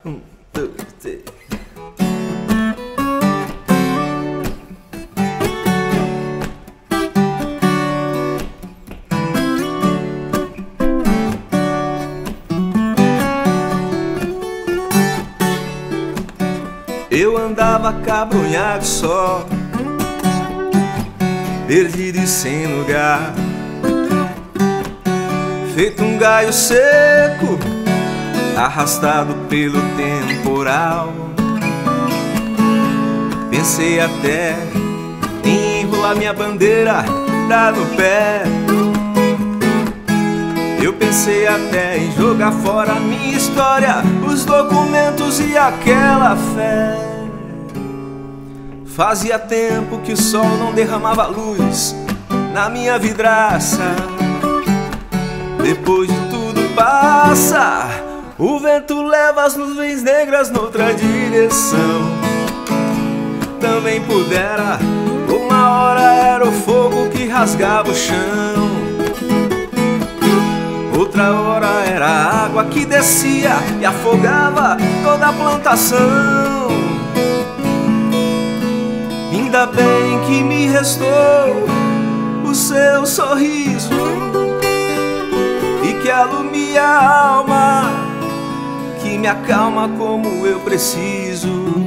2, 3. Eu andava cabrunhado só, perdido e sem lugar, feito um galho seco, arrastado pelo temporal. Pensei até em enrolar minha bandeira, dar no pé. Eu pensei até em jogar fora a minha história, os documentos e aquela fé. Fazia tempo que o sol não derramava luz na minha vidraça. Depois de tudo passa, o vento leva as nuvens negras noutra direção. Também pudera, uma hora era o fogo que rasgava o chão, outra hora era a água que descia e afogava toda a plantação. Ainda bem que me restou o seu sorriso e que alumia a alma, que me acalma como eu preciso.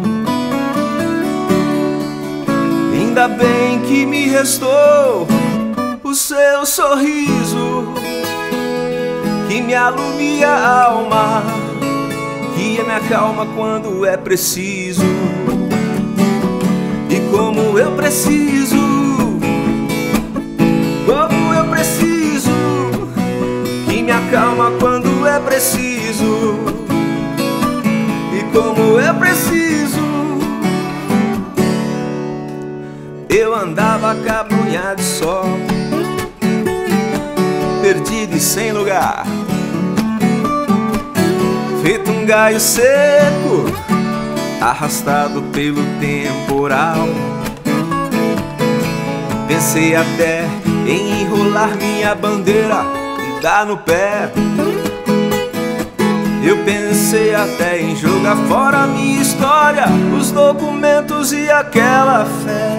Ainda bem que me restou o seu sorriso, que me alumia a alma, que me acalma quando é preciso. E como eu preciso, que me acalma quando é preciso. E como eu preciso, eu andava cabrunhado só, perdido e sem lugar, feito um galho seco, arrastado pelo temporal. Pensei até em enrolar minha bandeira e dar no pé. Eu pensei até em jogar fora a minha história, os documentos e aquela fé.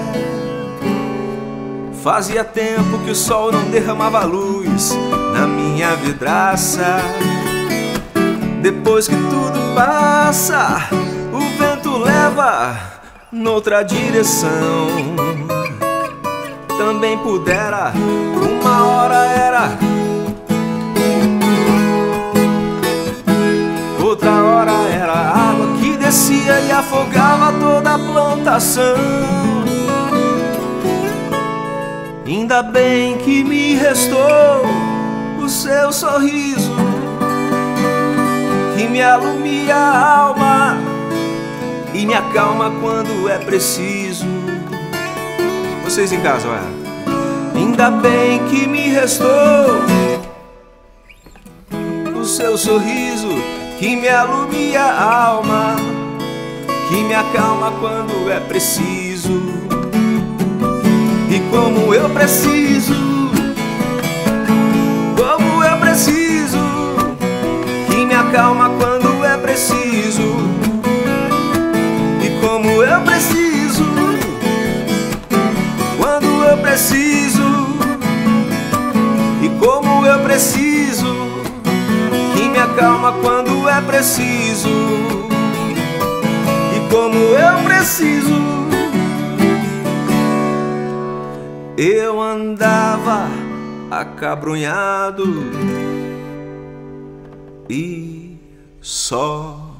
Fazia tempo que o sol não derramava luz na minha vidraça. Depois que tudo passa, o vento leva noutra direção. Também pudera, uma hora era, outra hora era a água que descia e afogava toda a plantação. Ainda bem que me restou o seu sorriso, que me alumia a alma e me acalma quando é preciso. Vocês em casa, olha. Ainda bem que me restou o seu sorriso, que me alumia a alma, que me acalma quando é preciso. E como eu preciso, que me acalma quando é preciso. E como eu preciso, quando eu preciso. E como eu preciso, que me acalma quando é preciso. E como eu preciso, eu andava acabrunhado e só.